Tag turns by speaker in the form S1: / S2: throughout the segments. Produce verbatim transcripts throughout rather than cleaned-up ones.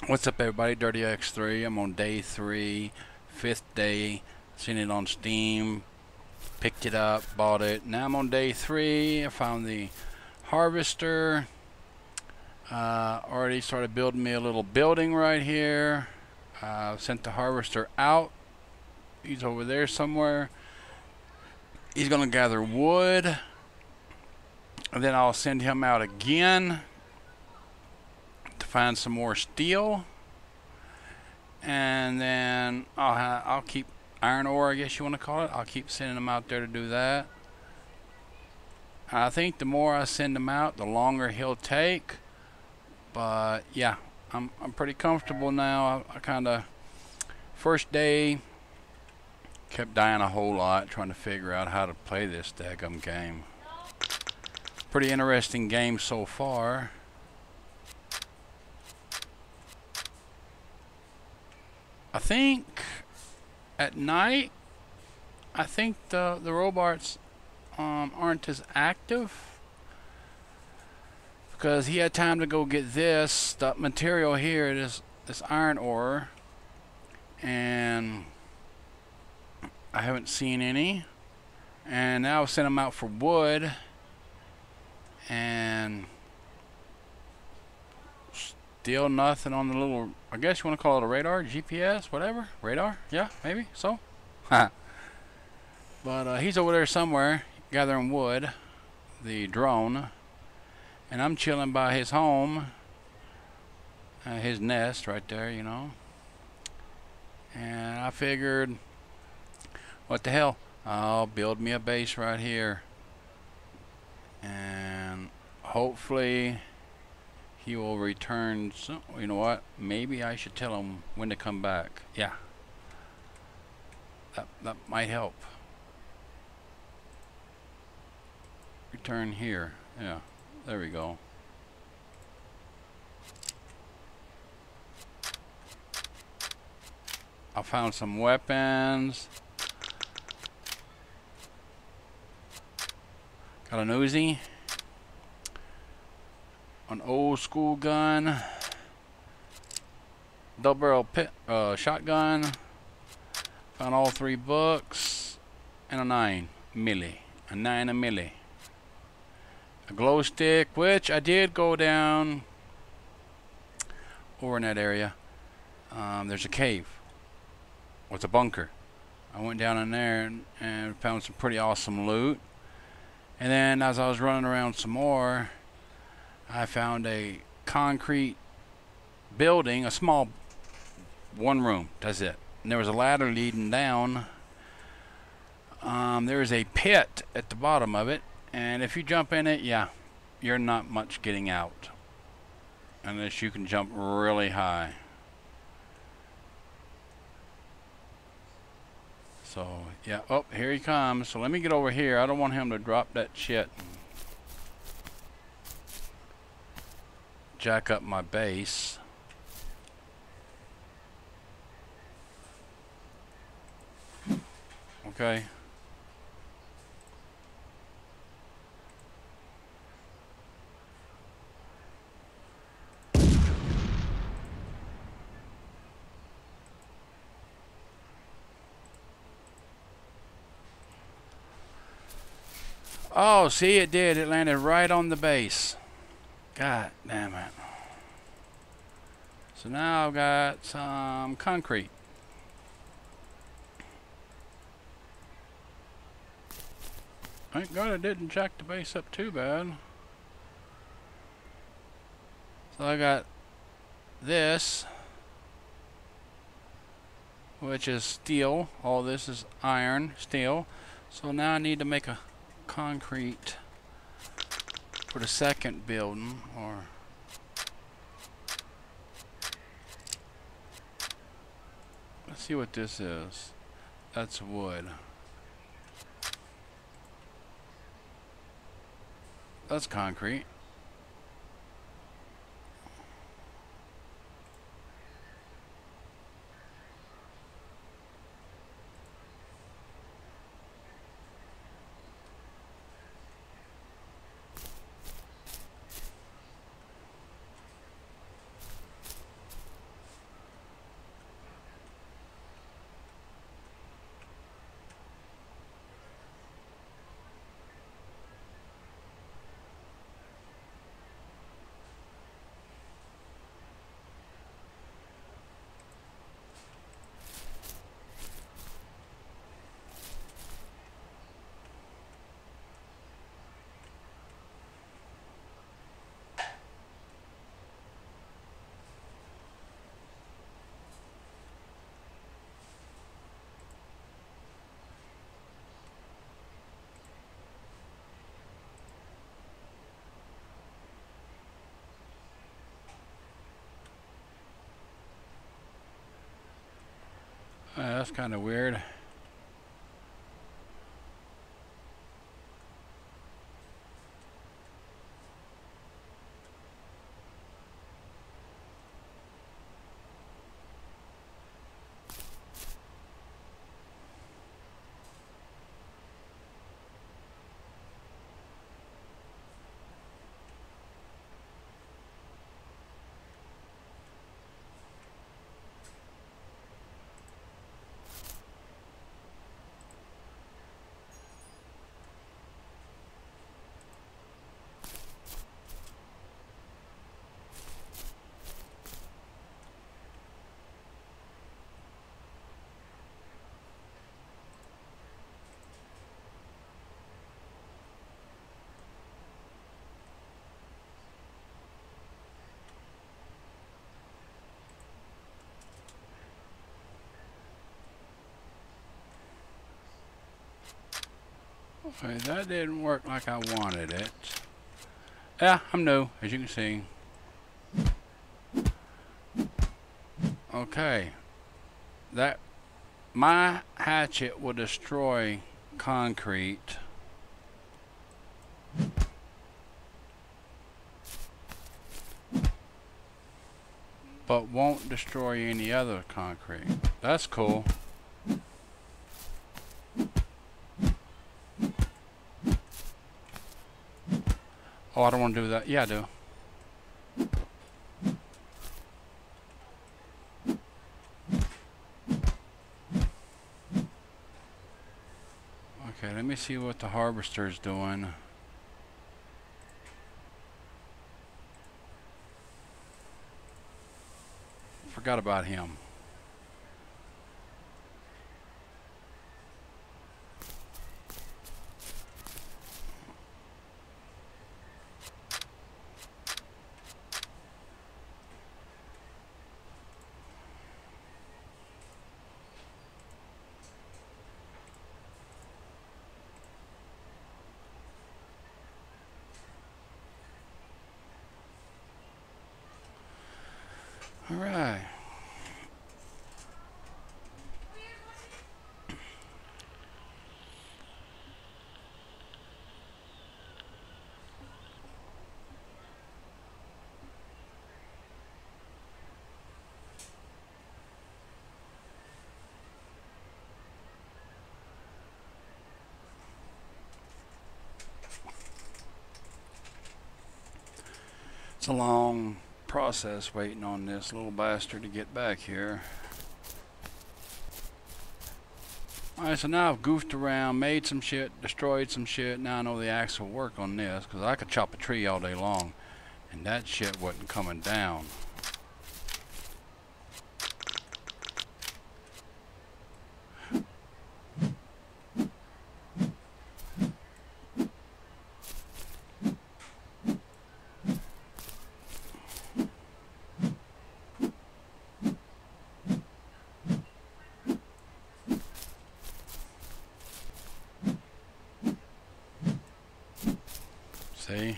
S1: What's up, everybody? Dirty X three. I'm on day three, fifth day. Seen it on Steam, picked it up, bought it. Now I'm on day three. I found the harvester. Uh, already started building me a little building right here. Uh, sent the harvester out. He's over there somewhere. He's gonna gather wood, and then I'll send him out again to find some more steel, and then I'll ha I'll keep iron ore, I guess you want to call it. I'll keep sending them out there to do that. I think the more I send him out, the longer he'll take. But yeah, I'm I'm pretty comfortable now. I, I kind of first day kept dying a whole lot trying to figure out how to play this daggum game. Pretty interesting game so far. I think at night, I think the the robots um, aren't as active because he had time to go get this the material here, this this iron ore, and I haven't seen any. And now I'll send him out for wood, and still nothing on the little, I guess you want to call it a radar, G P S, whatever, radar, yeah, maybe so. But uh, he's over there somewhere gathering wood, the drone, and I'm chilling by his home, uh, his nest right there, you know. And I figured, what the hell, I'll build me a base right here, and hopefully he will return. So, you know what, maybe I should tell him when to come back. Yeah, that, that might help. Return here. Yeah, there we go. I found some weapons. Got an Uzi, an old school gun, double barrel pit, uh, shotgun. Found all three books, and a nine milli, a nine a milli. A glow stick, which I did go down over in that area. Um, there's a cave with a bunker. I went down in there and, and found some pretty awesome loot. And then as I was running around some more, I found a concrete building, a small one room, that's it. And there was a ladder leading down. Um, there is a pit at the bottom of it, and if you jump in it, yeah, you're not much getting out unless you can jump really high. So yeah, oh, here he comes. So let me get over here. I don't want him to drop that shit and jack up my base. Okay. Oh, see, it did. It landed right on the base. God damn it. So now I've got some concrete. Thank God I didn't jack the base up too bad. So I got this, which is steel. All this is iron, steel. So now I need to make a concrete for the second building, or let's see what this is. That's wood. That's concrete. that's kind of weird. Okay, that didn't work like I wanted it. Yeah, I'm new, as you can see. Okay. That, my hatchet will destroy concrete. But won't destroy any other concrete. That's cool. Oh, I don't want to do that. Yeah, I do. Okay, let me see what the harvester's doing. Forgot about him. All right. It's a long process waiting on this little bastard to get back here. Alright, so now I've goofed around, made some shit, destroyed some shit. Now I know the axe will work on this, because I could chop a tree all day long, and that shit wasn't coming down. See?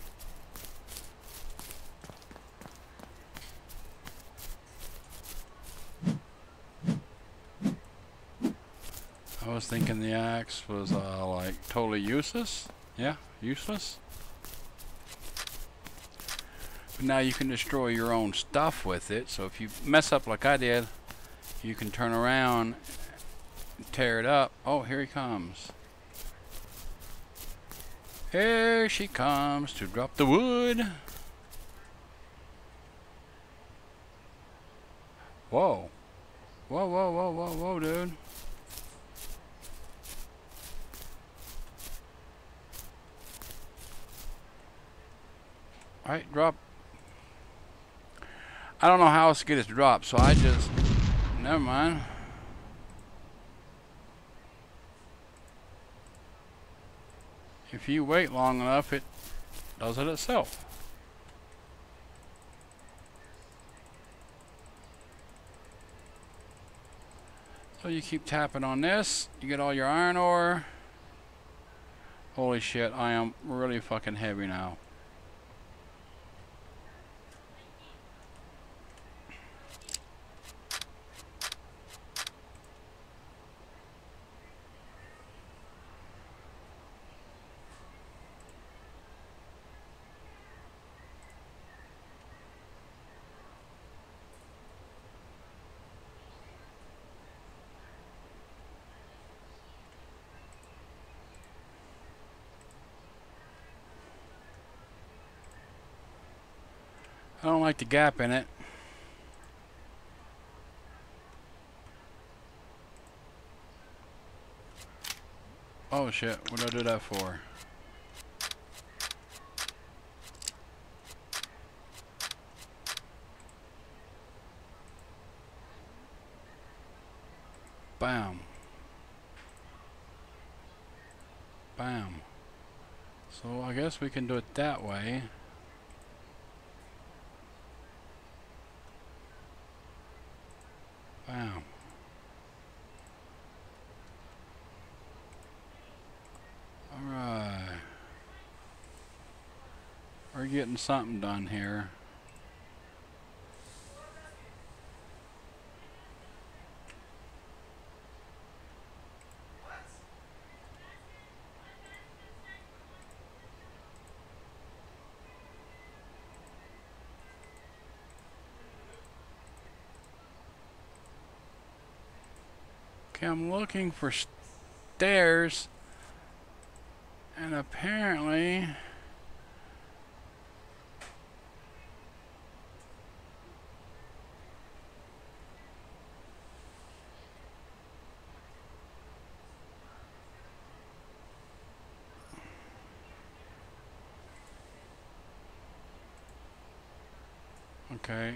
S1: I was thinking the axe was uh, like totally useless. Yeah, useless. But now you can destroy your own stuff with it. So if you mess up like I did, you can turn around and tear it up. Oh, here he comes. Here she comes to drop the wood. Whoa. Whoa, whoa, whoa, whoa, whoa, dude. Alright, drop. I don't know how else to get it to drop, so I just... Never mind. If you wait long enough, it does it itself. So you keep tapping on this, you get all your iron ore. Holy shit, I am really fucking heavy now. I don't like the gap in it. Oh shit, what did I do that for? Bam. Bam. So I guess we can do it that way. Bam. Alright. We're getting something done here. Okay, I'm looking for stairs, and apparently okay.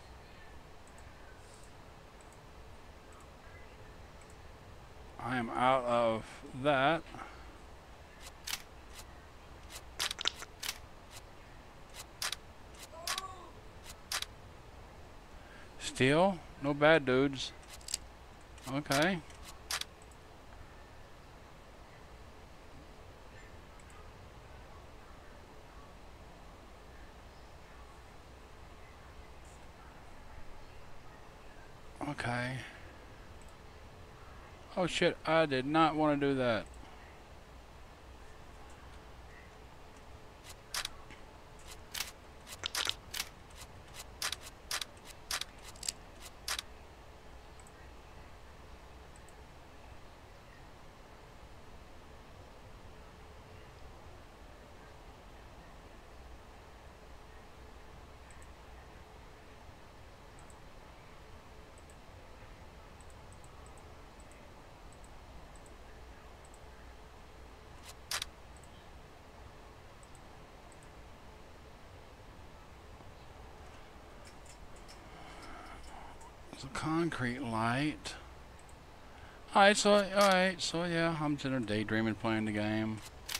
S1: I am out of that. Steel? No bad dudes. Okay. Okay. Oh shit, I did not want to do that. It's a concrete light. Alright, so alright, so yeah, I'm sitting there daydreaming playing the game.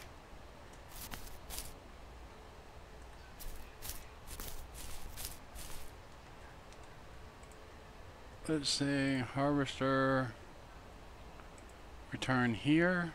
S1: Let's see, harvester, return here.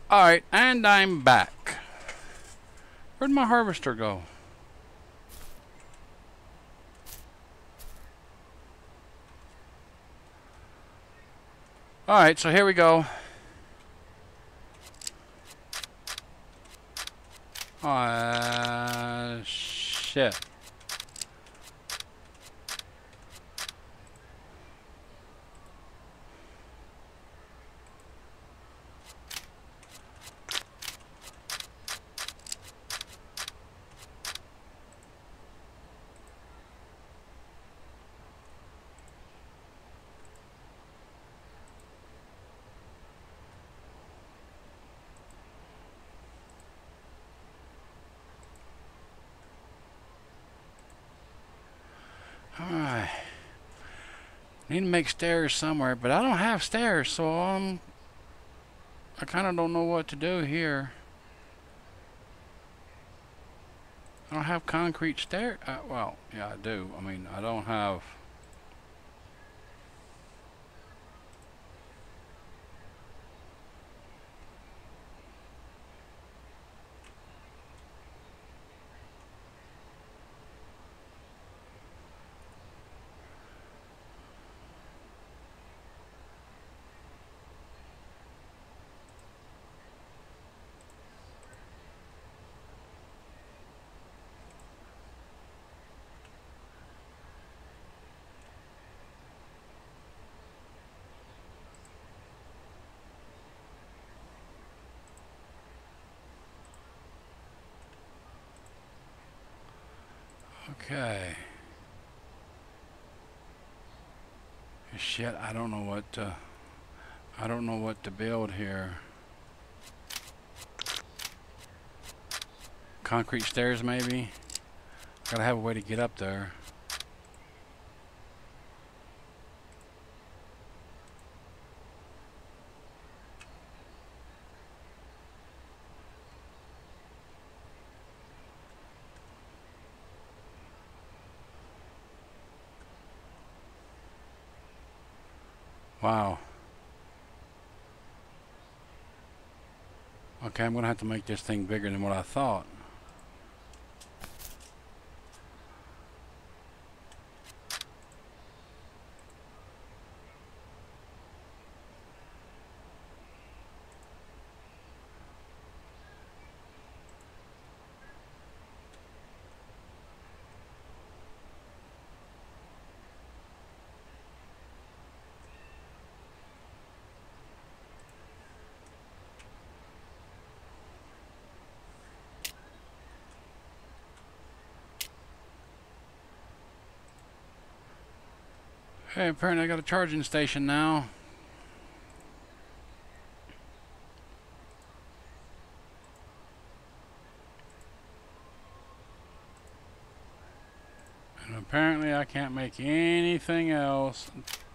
S1: Alright, and I'm back. Where'd my harvester go? Alright, so here we go. Uh, shit. Alright. Need to make stairs somewhere, but I don't have stairs, so um, I kind of don't know what to do here. I don't have concrete stairs. Uh, well, yeah, I do. I mean, I don't have... Okay. Shit, I don't know what to, I don't know what to build here. Concrete stairs, maybe? Gotta have a way to get up there. Wow. Okay, I'm gonna have to make this thing bigger than what I thought. Hey, apparently I got a charging station now. And apparently I can't make anything else.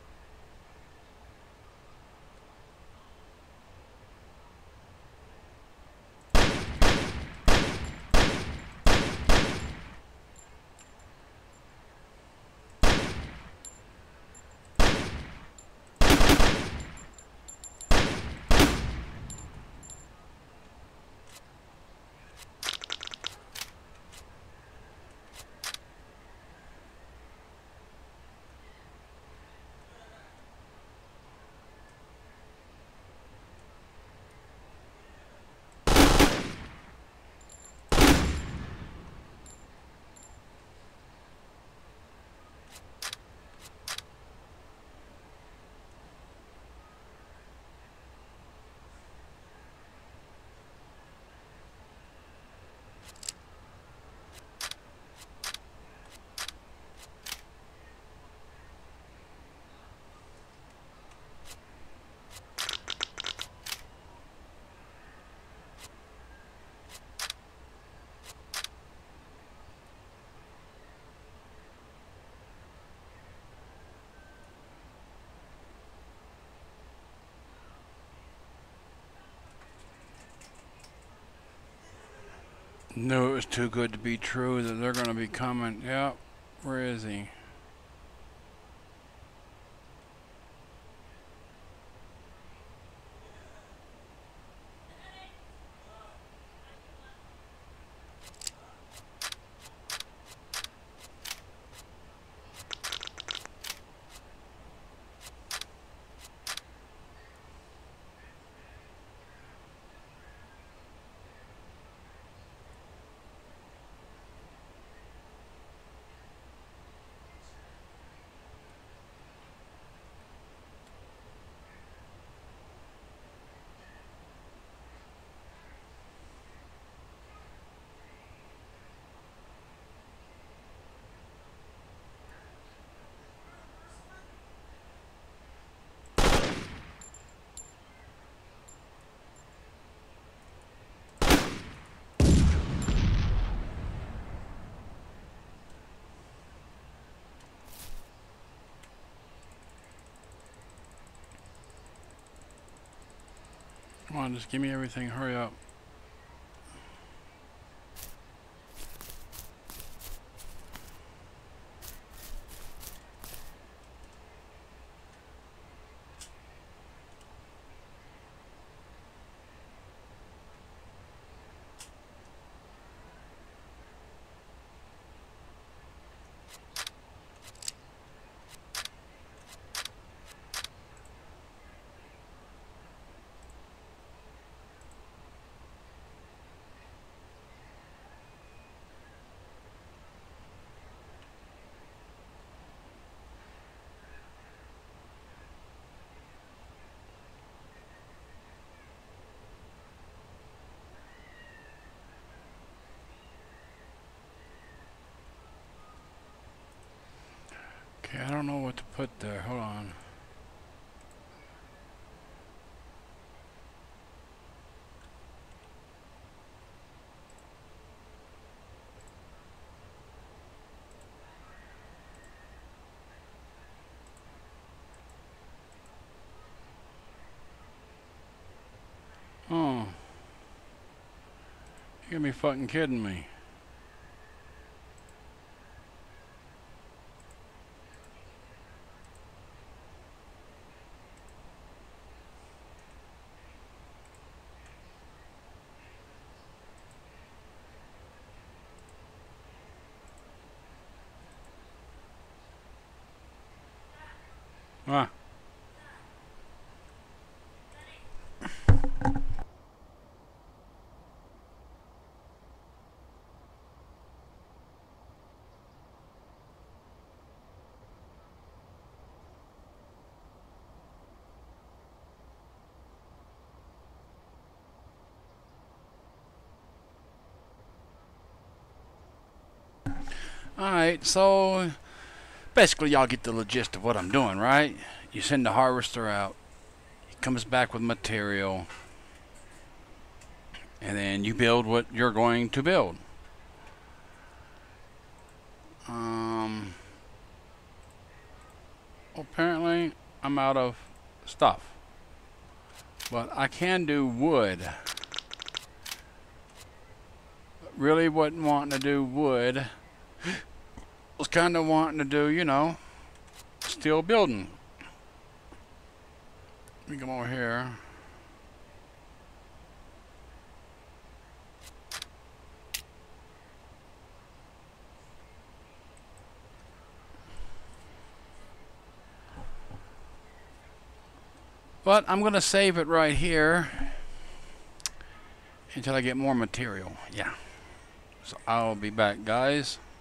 S1: Knew it was too good to be true that they're gonna be coming. Yep. Where is he? Come on, just give me everything. Hurry up. Okay, I don't know what to put there. Hold on. Oh. You gotta be fucking kidding me. Ah. Alright, so basically y'all get the gist of what I'm doing, right? You send the harvester out, he comes back with material, and then you build what you're going to build. Um, apparently I'm out of stuff, but I can do wood. Really wasn't wanting to do wood. Was kind of wanting to do, you know, steel building. Let me come over here. But I'm going to save it right here until I get more material. Yeah. So I'll be back, guys.